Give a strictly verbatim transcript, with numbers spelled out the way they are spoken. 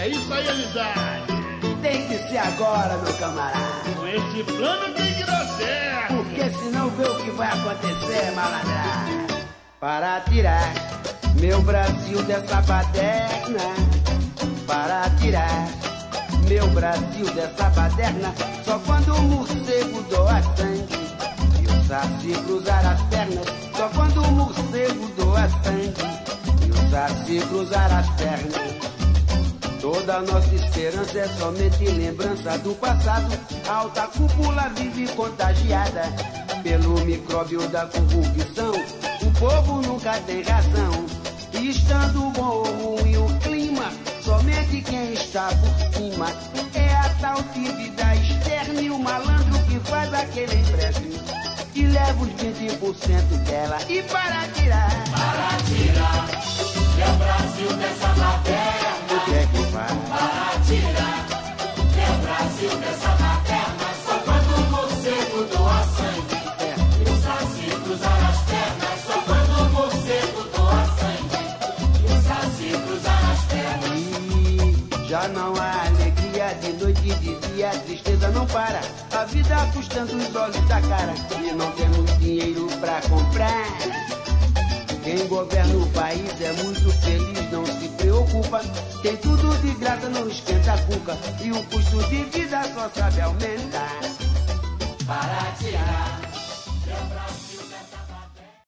É isso aí, amizade. Tem que ser agora, meu camarada. Com esse plano tem que dar certo. Porque senão vê o que vai acontecer, malandragem. Para tirar meu Brasil dessa baderna, para tirar meu Brasil dessa baderna, só quando o morcego doa sangue e o saci cruzar as pernas, só quando o morcego doa sangue e o saci cruzar as pernas. Toda nossa esperança é somente lembrança do passado. A alta cúpula vive contagiada pelo micróbio da corrupção. O povo nunca tem razão. E estando bom ou ruim o clima, somente quem está por cima é a tal dívida externa e o malandro que faz aquele empréstimo e leva os vinte por cento dela. E para tirar, para tirar meu Brasil dessa matéria, o que é que faz? Para tirar meu Brasil dessa materna, só quando o morcego doa sangue e o saci cruzar as pernas, só quando o morcego doa sangue e o saci cruzar as pernas. E já não há alegria de noite e de dia, a tristeza não para, a vida custando os olhos da cara e não temos dinheiro pra comprar. Quem governa o país é muito feliz, não se preocupa. Tem tudo de graça, não esquenta a cuca e o custo de vida só sabe aumentar. Para tirar